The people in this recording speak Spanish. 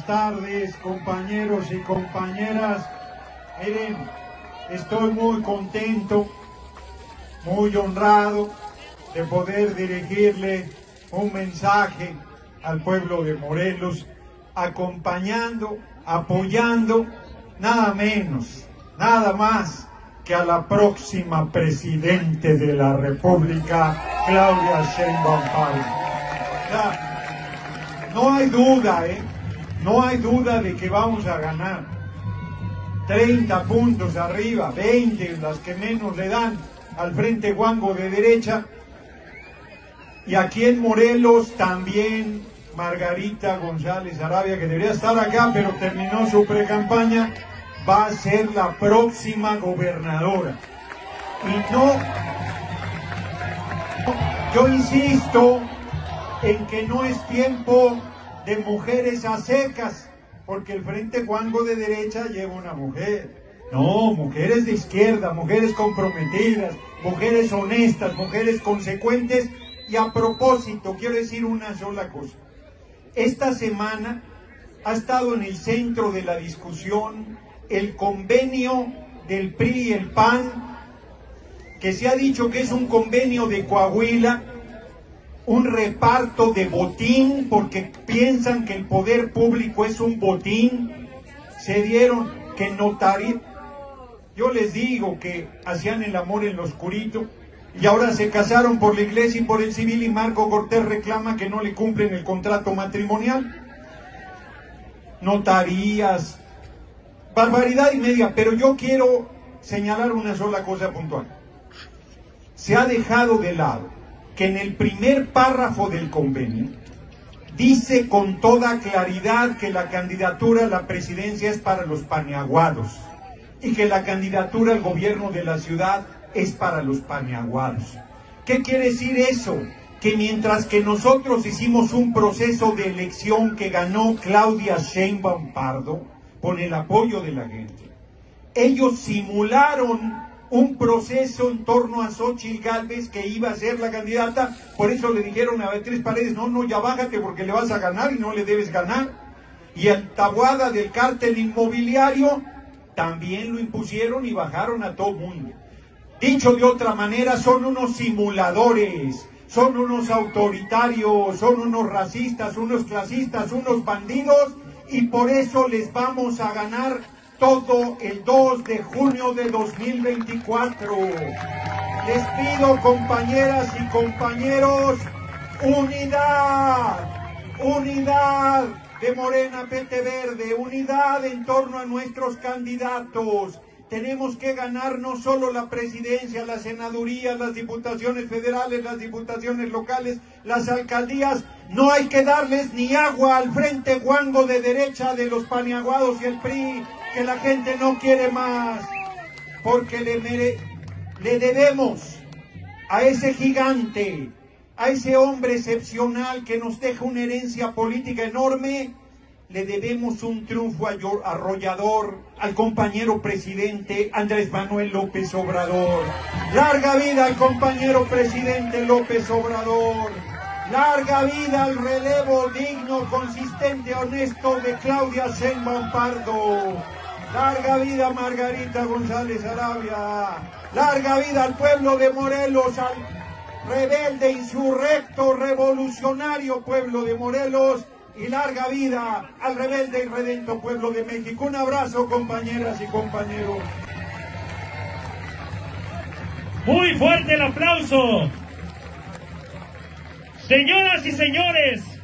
tardes, compañeros y compañeras. Miren, estoy muy contento, muy honrado de poder dirigirle un mensaje al pueblo de Morelos, acompañando, apoyando, nada menos, nada más que a la próxima presidente de la República, Claudia Sheinbaum Pardo. No hay duda, no hay duda de que vamos a ganar. 30 puntos arriba, 20 las que menos le dan al Frente Guango de derecha. Y aquí en Morelos también Margarita González Arabia, que debería estar acá, pero terminó su precampaña, va a ser la próxima gobernadora. Y yo insisto en que no es tiempo de mujeres a secas, porque el Frente Guango de derecha lleva una mujer. No, mujeres de izquierda, mujeres comprometidas, mujeres honestas, mujeres consecuentes. Y a propósito, quiero decir una sola cosa. Esta semana ha estado en el centro de la discusión el convenio del PRI y el PAN, que se ha dicho que es un convenio de Coahuila, un reparto de botín, porque piensan que el poder público es un botín. Se dieron que notaría. Yo les digo que hacían el amor en lo oscurito y ahora se casaron por la iglesia y por el civil, y Marco Cortés reclama que no le cumplen el contrato matrimonial. Notarías, barbaridad y media. Pero yo quiero señalar una sola cosa puntual. Se ha dejado de lado que en el primer párrafo del convenio dice con toda claridad que la candidatura a la presidencia es para los paniaguados y que la candidatura al gobierno de la ciudad es para los paniaguados. ¿Qué quiere decir eso? Que mientras que nosotros hicimos un proceso de elección que ganó Claudia Sheinbaum Pardo con el apoyo de la gente, ellos simularon un proceso en torno a Xóchitl Gálvez, que iba a ser la candidata. Por eso le dijeron a Beatriz Paredes: no, ya bájate porque le vas a ganar y no le debes ganar. Y el Taboada del cártel inmobiliario también lo impusieron y bajaron a todo mundo. Dicho de otra manera, son unos simuladores, son unos autoritarios, son unos racistas, unos clasistas, unos bandidos, y por eso les vamos a ganar todo el 2 de junio de 2024. Les pido, compañeras y compañeros, unidad, unidad de Morena PT Verde, unidad en torno a nuestros candidatos. Tenemos que ganar no solo la presidencia, las senadurías, las diputaciones federales, las diputaciones locales, las alcaldías. No hay que darles ni agua al Frente Guango de derecha de los paniaguados y el PRI, que la gente no quiere más, porque le debemos a ese gigante, a ese hombre excepcional que nos deja una herencia política enorme. Le debemos un triunfo arrollador al compañero presidente Andrés Manuel López Obrador. ¡Larga vida al compañero presidente López Obrador! ¡Larga vida al relevo digno, consistente, honesto de Claudia Sheinbaum Pardo! ¡Larga vida a Margarita González Arabia! ¡Larga vida al pueblo de Morelos, al rebelde, insurrecto, revolucionario pueblo de Morelos! Y larga vida al rebelde y redento pueblo de México. Un abrazo, compañeras y compañeros. Muy fuerte el aplauso. Señoras y señores,